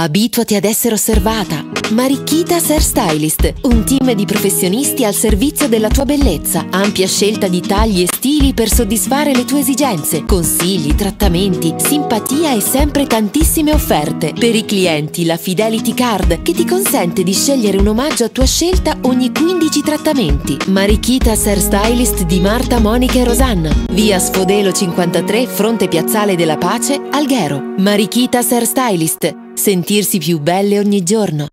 Abituati ad essere osservata. Marichitas Hairstylist, un team di professionisti al servizio della tua bellezza. Ampia scelta di tagli e stili per soddisfare le tue esigenze. Consigli, trattamenti, simpatia e sempre tantissime offerte. Per i clienti la Fidelity Card, che ti consente di scegliere un omaggio a tua scelta ogni 15 trattamenti. Marichitas Hairstylist di Marta, Monica e Rosanna. Via Sfodelo 53, fronte Piazzale della Pace, Alghero. Marichitas Hairstylist. Sentirsi più belle ogni giorno.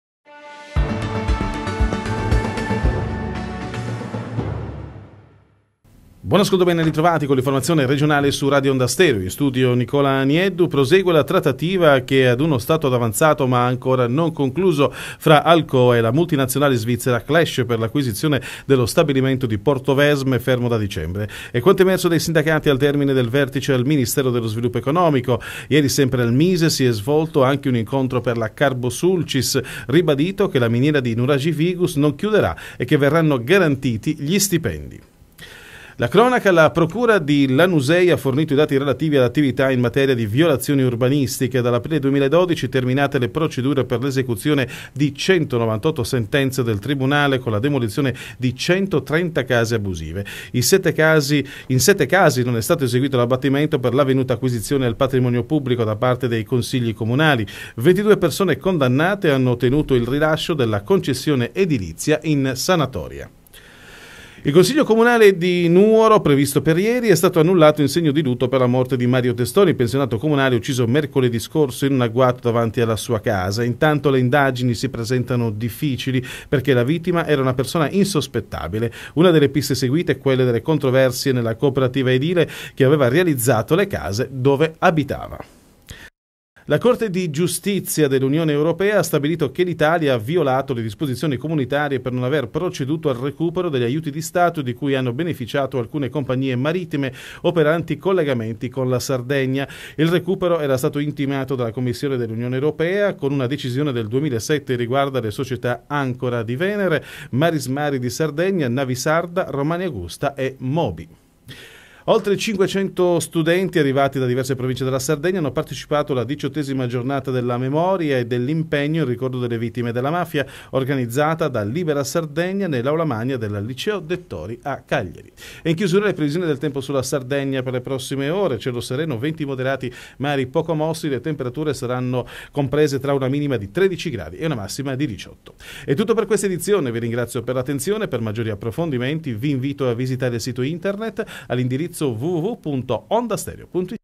Buon ascolto, ben ritrovati con l'informazione regionale su Radio Onda Stereo. In studio Nicola Nieddu. Prosegue la trattativa che ad uno stato avanzato ma ancora non concluso fra Alcoa e la multinazionale svizzera Clash per l'acquisizione dello stabilimento di Portovesme, fermo da dicembre. E quanto emerso dai sindacati al termine del vertice al Ministero dello Sviluppo Economico. Ieri sempre al Mise si è svolto anche un incontro per la Carbosulcis, ribadito che la miniera di Nuragi Vigus non chiuderà e che verranno garantiti gli stipendi. La cronaca: la procura di Lanusei ha fornito i dati relativi all'attività in materia di violazioni urbanistiche. Dall'aprile 2012 terminate le procedure per l'esecuzione di 198 sentenze del Tribunale con la demolizione di 130 case abusive. In 7 casi non è stato eseguito l'abbattimento per l'avvenuta acquisizione del patrimonio pubblico da parte dei consigli comunali. 22 persone condannate hanno ottenuto il rilascio della concessione edilizia in sanatoria. Il Consiglio Comunale di Nuoro, previsto per ieri, è stato annullato in segno di lutto per la morte di Mario Testoni, pensionato comunale ucciso mercoledì scorso in un agguato davanti alla sua casa. Intanto le indagini si presentano difficili perché la vittima era una persona insospettabile. Una delle piste seguite è quella delle controversie nella cooperativa edile che aveva realizzato le case dove abitava. La Corte di Giustizia dell'Unione Europea ha stabilito che l'Italia ha violato le disposizioni comunitarie per non aver proceduto al recupero degli aiuti di Stato di cui hanno beneficiato alcune compagnie marittime operanti collegamenti con la Sardegna. Il recupero era stato intimato dalla Commissione dell'Unione Europea con una decisione del 2007 riguardo alle società Ancora di Venere, Marismari di Sardegna, Navisarda, Romania Gusta e Mobi. Oltre 500 studenti arrivati da diverse province della Sardegna hanno partecipato alla 18ª giornata della memoria e dell'impegno in ricordo delle vittime della mafia, organizzata da Libera Sardegna nell'aula magna del Liceo Dettori a Cagliari. E in chiusura le previsioni del tempo sulla Sardegna per le prossime ore: cielo sereno, venti moderati, mari poco mossi, le temperature saranno comprese tra una minima di 13 gradi e una massima di 18. È tutto per questa edizione, vi ringrazio per l'attenzione. Per maggiori approfondimenti vi invito a visitare il sito internet all'indirizzo www.ondastereo.it.